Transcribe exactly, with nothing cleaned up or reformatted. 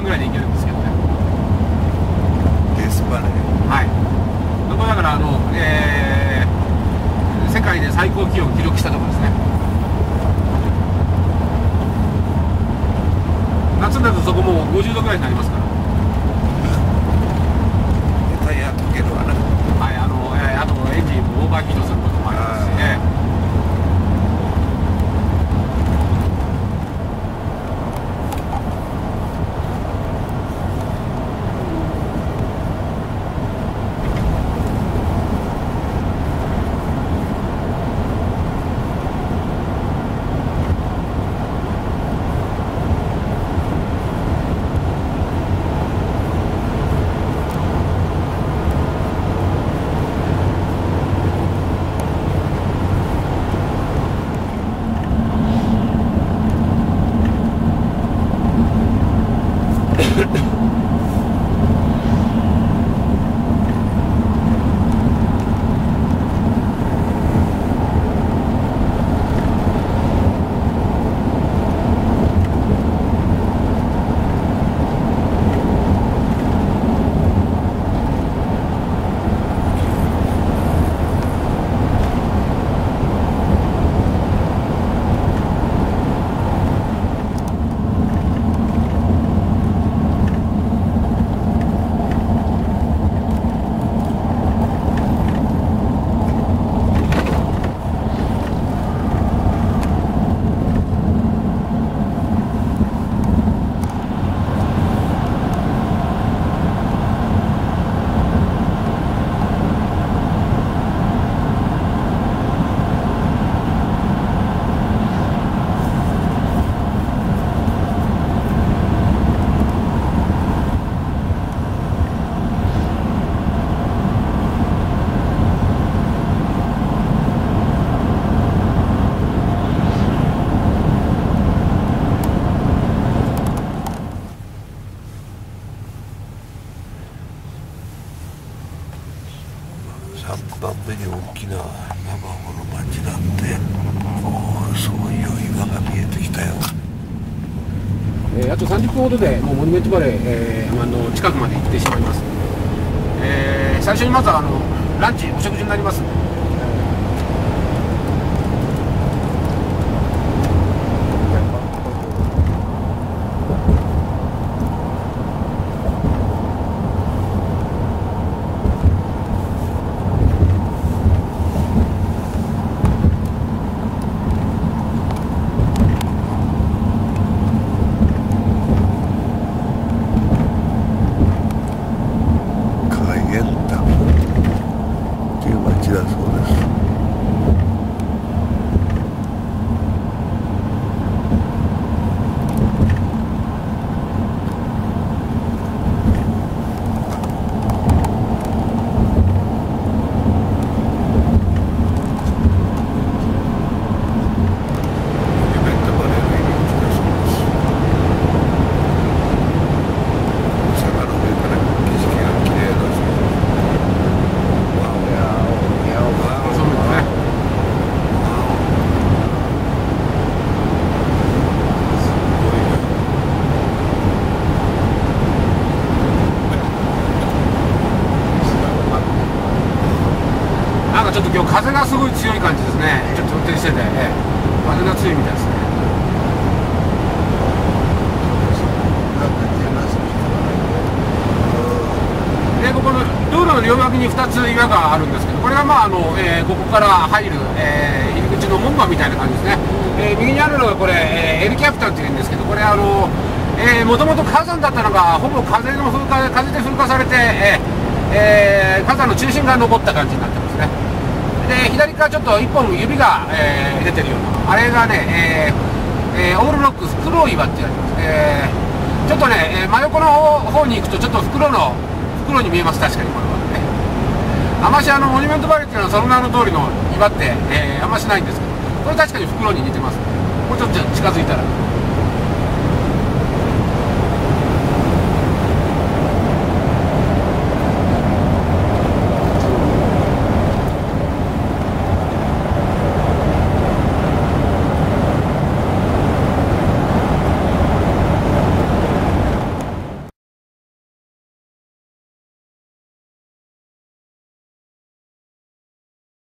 ぐらいで行けるんですけどね。 ですかね。 はい。これだからあの、えー、世界で最高気温を記録したところですね。夏になるとそこもうごじゅうどぐらいになりますから。 タイヤ溶けるわな。 はい、あの、えー、あとエンジンもオーバーヒートすることもありますしね。 さんばんめに大きな山穂の町なんで、もうそういう岩が見えてきたよ。 えー、あとさんじゅっぷんほどでもうモニュメントバレー、えー、あの近くまで行ってしまいます。えー、最初にまずはあのランチお食事になります。ちょっと今日風がすごい強い感じですね。ちょっと運転してて、ええ、風が強いみたいですね。でここの道路の両脇にふたつ岩があるんですけど、これがまああの、えー、ここから入る、えー、入り口の門番みたいな感じですね。えー、右にあるのがこれ、えー、エルキャプタンっていうんですけど、これあのもともと火山だったのがほぼ風の風化風で風化されて、えーえー、火山の中心が残った感じになってますね。で左からちょっといっぽん指が、えー、出てるようなあれがね、えーえー、オールロックフクロウ岩って言われてます。えー、ちょっとね、えー、真横の方に行くとちょっと袋の袋に見えます。確かにこれはね。あましあのモニュメントバレーっていうのはその名の通りの岩って、えー、あんましないんですけど、これ確かに袋に似てます。もうちょっと近づいたら。